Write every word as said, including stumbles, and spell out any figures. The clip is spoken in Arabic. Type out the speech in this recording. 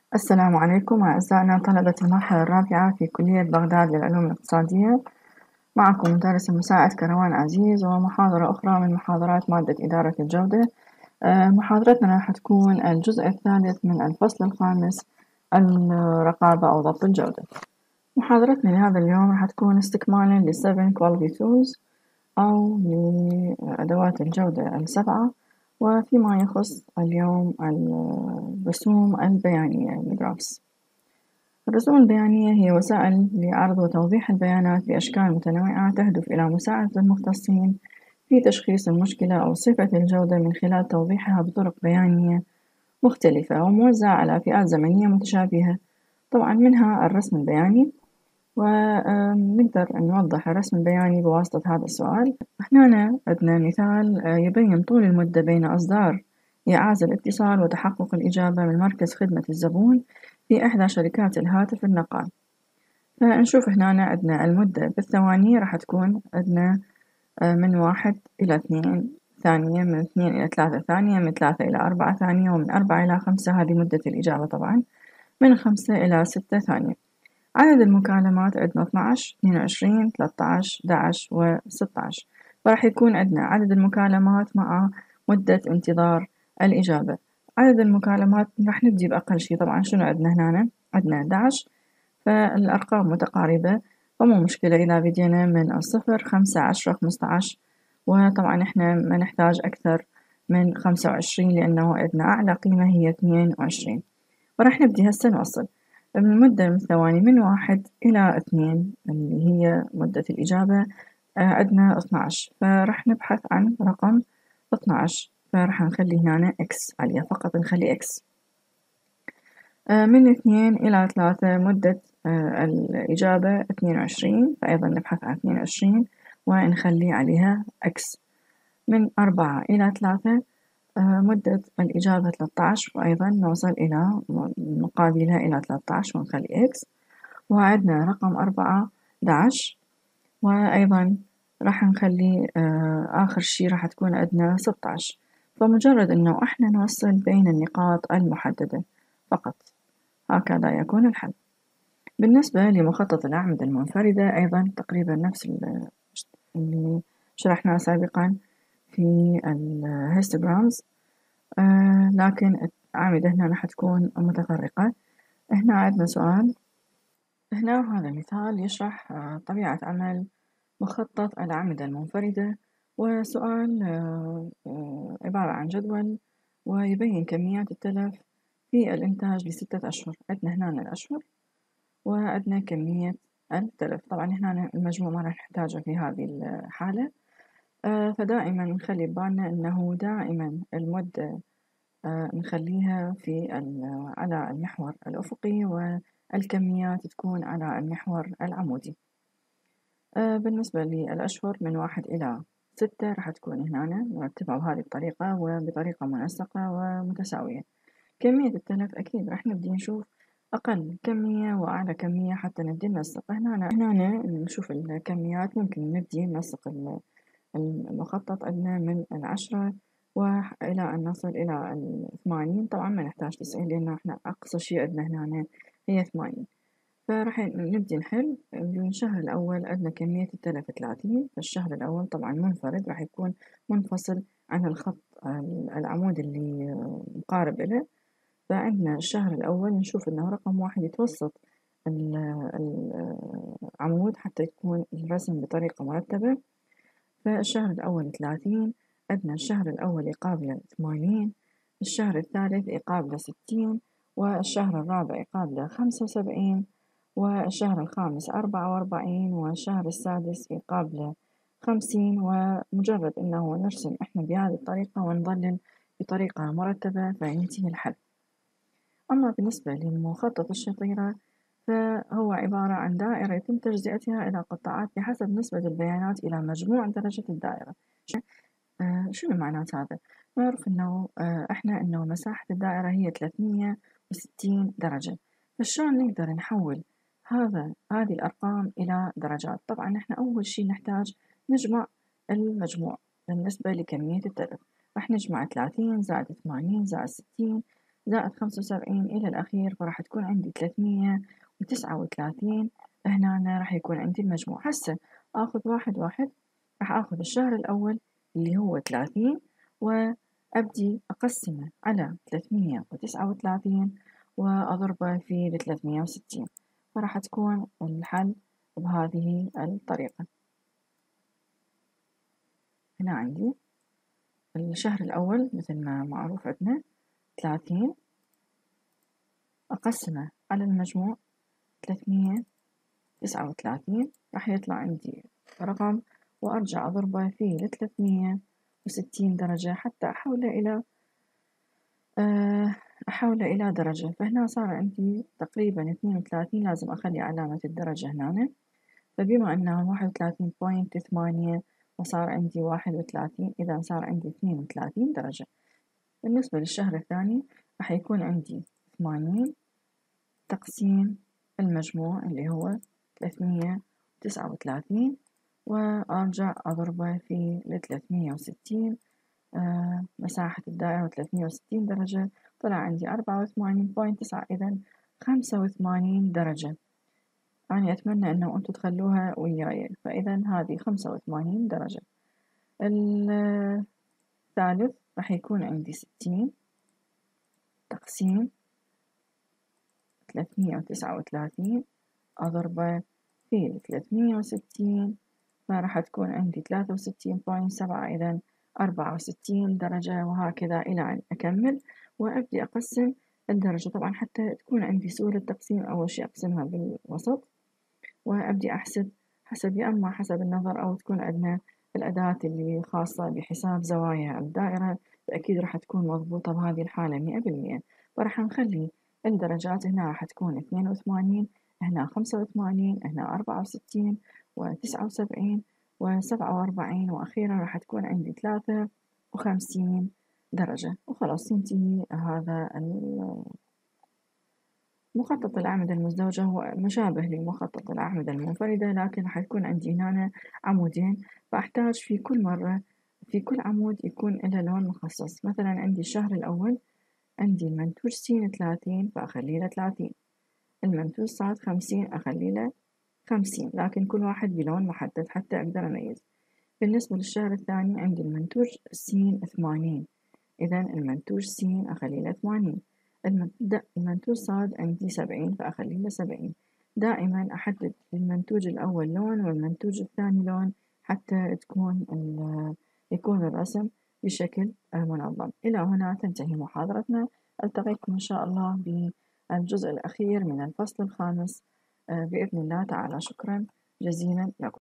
السلام عليكم أعزائنا طلبة المرحلة الرابعة في كلية بغداد للعلوم الاقتصادية. معكم مدرس المساعد كروان عزيز ومحاضرة أخرى من محاضرات مادة إدارة الجودة. محاضرتنا راح تكون الجزء الثالث من الفصل الخامس، الرقابة أو ضبط الجودة. محاضرتنا لهذا اليوم راح تكون استكمالا ل seven quality tools أو لأدوات الجودة السبعة، وفيما يخص اليوم الرسوم البيانية الجرافس. الرسوم البيانية هي وسائل لعرض وتوضيح البيانات بأشكال متنوعة تهدف إلى مساعدة المختصين في تشخيص المشكلة أو صفة الجودة من خلال توضيحها بطرق بيانية مختلفة وموزعة على فئات زمنية متشابهة. طبعا منها الرسم البياني، ونقدر نوضح الرسم البياني بواسطة هذا السؤال. هنا عندنا مثال يبين طول المدة بين إصدار إيعاز الاتصال وتحقق الإجابة من مركز خدمة الزبون في إحدى شركات الهاتف النقال. فنشوف هنا عندنا المدة بالثواني راح تكون عندنا من واحد إلى اثنين ثانية، من اثنين إلى ثلاثة ثانية، من ثلاثة إلى أربعة ثانية، ومن أربعة إلى خمسة هذه مدة الإجابة طبعا، من خمسة إلى ستة ثانية. عدد المكالمات عندنا اثناعش، اثنين وعشرين، ثلاثة عشر، أحد عشر وستة عشر، فراح يكون عندنا عدد المكالمات مع مدة انتظار الإجابة. عدد المكالمات راح نبدي بأقل شي، طبعا شنو عندنا هنا؟ عندنا أحد عشر، فالأرقام متقاربة فمو مشكلة إذا بدينا من الصفر، خمسة، عشرة، خمسة عشر، وطبعا إحنا ما نحتاج أكثر من خمسة وعشرين لأنه عندنا أعلى قيمة هي اثنين وعشرين. وراح نبدي هسه نوصل المدة من الثواني من واحد إلى اثنين اللي هي مدة الإجابة عندنا اثناعش، فراح نبحث عن رقم اثناعش، فراح نخلي هنا إكس عليها فقط، نخلي إكس. من اثنين إلى ثلاثة مدة الإجابة اثنين وعشرين، فأيضا نبحث عن اثنين وعشرين ونخلي عليها إكس. من أربعة إلى ثلاثة مدة الإجابة ثلاثة عشر، وأيضا نوصل إلى مقابلها إلى ثلاثة عشر ونخلي إكس. وعندنا رقم أربعة، أحد عشر، وأيضا راح نخلي آخر شي راح تكون عندنا ستة عشر. فمجرد أنه إحنا نوصل بين النقاط المحددة فقط، هكذا يكون الحل. بالنسبة لمخطط الأعمدة المنفردة أيضا تقريبا نفس اللي شرحناه سابقا في الهيستوغرامز، آه لكن الأعمدة هنا راح تكون متفرقة. هنا عندنا سؤال، هنا هذا مثال يشرح آه طبيعة عمل مخطط الأعمدة المنفردة، وسؤال آه آه عبارة عن جدول ويبين كميات التلف في الإنتاج لستة أشهر. عندنا هنا الأشهر وعندنا كمية التلف، طبعا هنا المجموع ما راح نحتاجه في هذه الحالة. آه فدائما نخلي ببالنا أنه دائما المدة آه نخليها في على المحور الأفقي والكميات تكون على المحور العمودي. آه بالنسبة للأشهر من واحد إلى ستة راح تكون هنا مرتبة بهذه الطريقة وبطريقة منسقة ومتساوية. كمية التلف أكيد راح نبدي نشوف أقل كمية وأعلى كمية حتى نبدي ننسق. هنا هنا نشوف الكميات، ممكن نبدي ننسق المخطط عندنا من العشرة وإلى أن نصل إلى الثمانين. طبعا ما نحتاج تسعين لأن إحنا أقصى شيء عندنا هنا هي ثمانين. فراح نبدي نحل. الشهر الأول عندنا كمية التلف ثلاثين، فالشهر الأول طبعا منفرد راح يكون منفصل عن الخط العمود اللي مقارب له. فعندنا الشهر الأول نشوف إنه رقم واحد يتوسط العمود حتى يكون الرسم بطريقة مرتبة. فالشهر الأول ثلاثين، عندنا الشهر الأول يقابله ثمانين، الشهر الثالث يقابله ستين، والشهر الرابع يقابله خمسة وسبعين، والشهر الخامس أربعة وأربعين، والشهر السادس يقابله خمسين. ومجرد إنه نرسم إحنا بهذه الطريقة ونظلل بطريقة مرتبة فينتهي الحل. أما بالنسبة لمخطط الشطيرة فهو عبارة عن دائرة يتم تجزئتها إلى قطاعات بحسب نسبة البيانات إلى مجموع درجة الدائرة. آه شنو معنات هذا؟ نعرف إنه آه إحنا إنه مساحة الدائرة هي ثلاثمية وستين درجة، فشلون نقدر نحول هذا هذه الأرقام إلى درجات؟ طبعا إحنا أول شي نحتاج نجمع المجموع بالنسبة لكمية التلف. راح نجمع ثلاثين زائد ثمانين زائد ستين زائد خمسة وسبعين إلى الأخير، فراح تكون عندي ثلاثمية وتسعة وثلاثين. هنا راح يكون عندي المجموع. هسه آخذ واحد واحد، راح آخذ الشهر الأول اللي هو ثلاثين، وأبدي أقسمه على ثلاثمية وتسعة وثلاثين وأضربه في الثلاثمية وستين، فراح تكون الحل بهذه الطريقة. هنا عندي الشهر الأول مثل ما معروف عندنا ثلاثين، أقسمه على المجموع ثلاثمية وتسعة وثلاثين، راح يطلع عندي رقم، وأرجع أضربه في الثلاثمية وستين درجة حتى أحوله إلى أحوله إلى درجة. فهنا صار عندي تقريبا اثنين وثلاثين، لازم أخلي علامة الدرجة هنا، فبما أنها واحد وثلاثين بوينت ثمانية وصار عندي واحد وثلاثين، إذا صار عندي اثنين وثلاثين درجة. بالنسبة للشهر الثاني راح يكون عندي ثمانين تقسيم المجموع اللي هو ثلاثمية وتسعة وثلاثين، وأرجع أضربه في الثلاثمية وستين. آه مساحة الدائرة ثلاثمية وستين درجة، طلع عندي أربعة وثمانين بوينت تسعة، إذا خمسة وثمانين درجة. أنا أتمنى أنه أنتم تخلوها وياي، فإذا هذه خمسة وثمانين درجة. الثالث راح يكون عندي ستين تقسيم ثلاثمية وتسعة وثلاثين، أضربه في ثلاثمية وستين، فراح تكون عندي ثلاثة وستين بوينت سبعة، إذا أربعة وستين درجة، وهكذا إلى أن أكمل وأبدي أقسم الدرجة. طبعا حتى تكون عندي سهولة التقسيم، أول شي أقسمها بالوسط، وأبدي أحسب حسب يا أما حسب النظر، أو تكون عندنا الأداة اللي خاصة بحساب زوايا الدائرة، فأكيد راح تكون مضبوطة بهذه الحالة مئة بالمئة. فراح نخلي الدرجات هنا راح تكون اثنين وثمانين، هنا خمسة وثمانين، هنا أربعة وستين وتسعة وسبعين وسبعة وأربعين، وأخيرا راح تكون عندي ثلاثة وخمسين درجة. وخلاص ينتهي هذا مخطط الأعمدة المزدوجة. هو مشابه لمخطط الأعمدة المنفردة، لكن راح يكون عندي هنا عمودين، فأحتاج في كل مرة في كل عمود يكون له لون مخصص. مثلا عندي الشهر الأول عندي المنتوج س ثلاثين، فأخلي له ثلاثين، المنتوج ص خمسين أخلي له خمسين، لكن كل واحد بلون محدد حتى أقدر أميز. بالنسبة للشهر الثاني عندي المنتوج س ثمانين، إذا المنتوج س أخلي له ثمانين، المنتوج صاد عندي سبعين، فأخلي له سبعين. دائما أحدد للمنتوج الأول لون والمنتوج الثاني لون، حتى تكون يكون الرسم بشكل منظم. إلى هنا تنتهي محاضرتنا، ألتقيكم إن شاء الله بالجزء الأخير من الفصل الخامس بإذن الله تعالى. شكرا جزيلا لكم.